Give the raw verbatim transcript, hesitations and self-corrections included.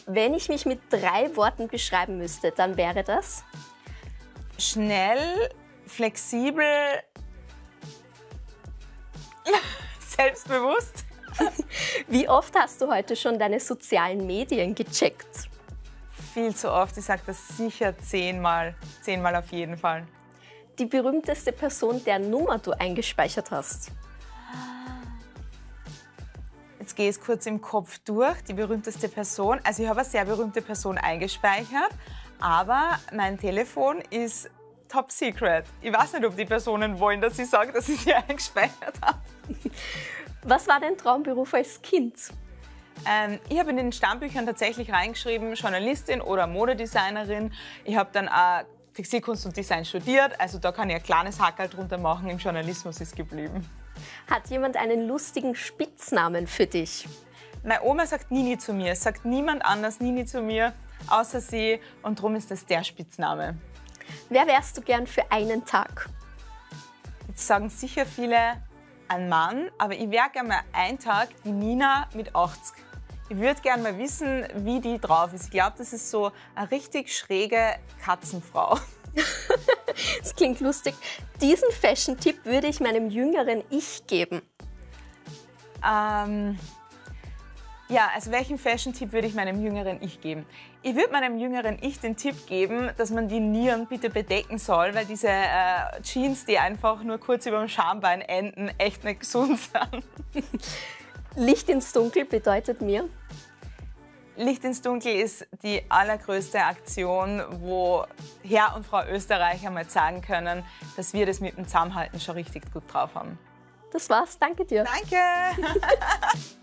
Wenn ich mich mit drei Worten beschreiben müsste, dann wäre das? Schnell, flexibel, selbstbewusst. Wie oft hast du heute schon deine sozialen Medien gecheckt? Viel zu oft, ich sage das sicher zehnmal. Zehnmal auf jeden Fall. Die berühmteste Person, deren Nummer du eingespeichert hast? Jetzt gehe ich es kurz im Kopf durch. Die berühmteste Person, also ich habe eine sehr berühmte Person eingespeichert, aber mein Telefon ist top secret. Ich weiß nicht, ob die Personen wollen, dass ich sage, dass ich sie eingespeichert habe. Was war dein Traumberuf als Kind? Ähm, ich habe in den Stammbüchern tatsächlich reingeschrieben, Journalistin oder Modedesignerin. Ich habe dann auch Textilkunst und Design studiert, also da kann ich ein kleines Hackerl drunter machen. Im Journalismus ist geblieben. Hat jemand einen lustigen Spitznamen für dich? Meine Oma sagt Nini zu mir. Es sagt niemand anders Nini zu mir, außer sie. Und darum ist das der Spitzname. Wer wärst du gern für einen Tag? Jetzt sagen sicher viele ein Mann, aber ich wäre gerne mal einen Tag die Nina mit achtzig. Ich würde gerne mal wissen, wie die drauf ist. Ich glaube, das ist so eine richtig schräge Katzenfrau. Das klingt lustig. Diesen Fashion-Tipp würde ich meinem jüngeren Ich geben. Ähm, ja, also welchen Fashion-Tipp würde ich meinem jüngeren Ich geben? Ich würde meinem jüngeren Ich den Tipp geben, dass man die Nieren bitte bedecken soll, weil diese äh, Jeans, die einfach nur kurz über dem Schambein enden, echt nicht gesund sind. Licht ins Dunkel bedeutet mir? Licht ins Dunkel ist die allergrößte Aktion, wo Herr und Frau Österreich einmal sagen können, dass wir das mit dem Zusammenhalten schon richtig gut drauf haben. Das war's, danke dir. Danke!